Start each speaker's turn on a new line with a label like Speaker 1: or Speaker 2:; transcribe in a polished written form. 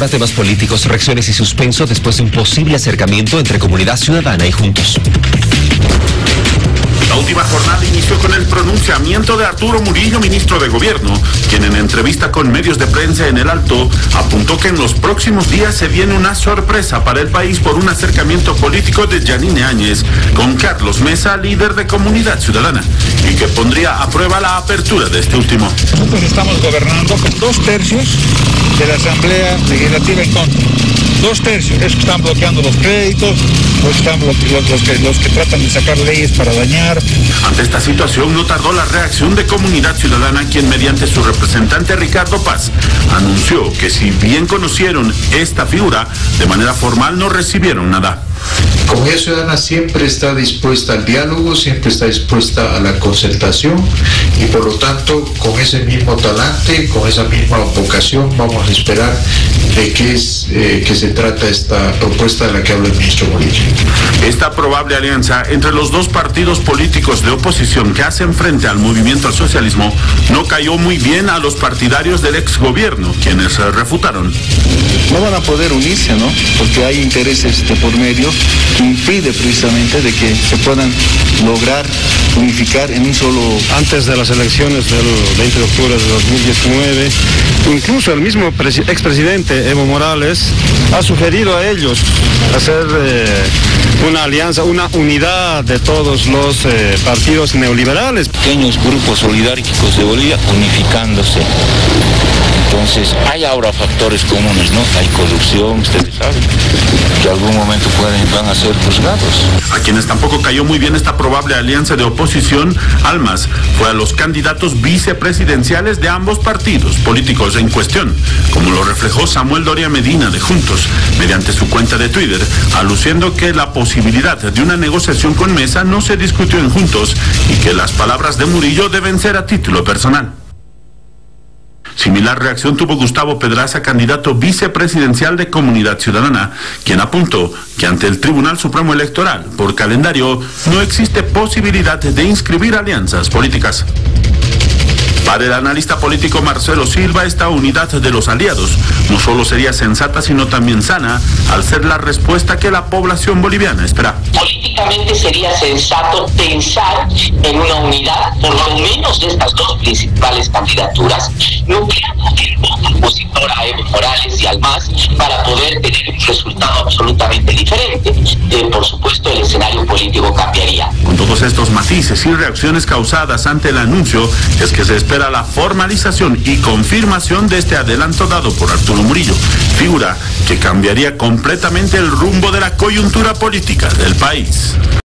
Speaker 1: Ahora temas políticos, reacciones y suspenso después de un posible acercamiento entre Comunidad Ciudadana y Juntos.
Speaker 2: La última jornada inició con el pronunciamiento de Arturo Murillo, ministro de Gobierno, quien en entrevista con medios de prensa en el Alto apuntó que en los próximos días se viene una sorpresa para el país por un acercamiento político de Yanine Áñez con Carlos Mesa, líder de Comunidad Ciudadana, y que pondría a prueba la apertura de este último.
Speaker 3: Nosotros estamos gobernando con 2/3 de la Asamblea Legislativa en contra. 2/3, es que están bloqueando los créditos, los que tratan de sacar leyes para dañar.
Speaker 2: Ante esta situación no tardó la reacción de Comunidad Ciudadana, quien mediante su representante Ricardo Paz anunció que si bien conocieron esta figura, de manera formal no recibieron nada.
Speaker 4: Comunidad Ciudadana siempre está dispuesta al diálogo, siempre está dispuesta a la concertación y por lo tanto con ese mismo talante, con esa misma vocación vamos a esperar de qué se trata esta propuesta de la que habla el ministro Murillo.
Speaker 2: Esta probable alianza entre los dos partidos políticos de oposición que hacen frente al movimiento al socialismo no cayó muy bien a los partidarios del exgobierno, quienes refutaron.
Speaker 5: No van a poder unirse, ¿no? Porque hay intereses de por medio que impide precisamente de que se puedan lograr unificar en un solo...
Speaker 6: Antes de las elecciones del 20 de octubre de 2019, incluso el mismo expresidente Evo Morales ha sugerido a ellos hacer una alianza, una unidad de todos los partidos neoliberales.
Speaker 7: Pequeños grupos oligárquicos de Bolivia unificándose. Entonces, hay ahora factores comunes, ¿no? Hay corrupción, ustedes saben, que en algún momento van a ser juzgados.
Speaker 2: A quienes tampoco cayó muy bien esta probable alianza de oposición, Almas, fue a los candidatos vicepresidenciales de ambos partidos políticos en cuestión, como lo reflejó Samuel Doria Medina de Juntos, mediante su cuenta de Twitter, aluciendo que la posibilidad de una negociación con Mesa no se discutió en Juntos y que las palabras de Murillo deben ser a título personal. Similar reacción tuvo Gustavo Pedraza, candidato vicepresidencial de Comunidad Ciudadana, quien apuntó que ante el Tribunal Supremo Electoral, por calendario, no existe posibilidad de inscribir alianzas políticas. Para el analista político Marcelo Silva, esta unidad de los aliados no solo sería sensata, sino también sana, al ser la respuesta que la población boliviana espera.
Speaker 8: Políticamente sería sensato pensar en una unidad, por lo menos de estas dos principales candidaturas, nucleando el voto opositor a Evo Morales y al MAS para poder tener un resultado absolutamente diferente. Por supuesto, el escenario político cambiaría.
Speaker 2: Con todos estos matices y reacciones causadas ante el anuncio, es que se espera la formalización y confirmación de este adelanto dado por Arturo Murillo, figura que cambiaría completamente el rumbo de la coyuntura política del país.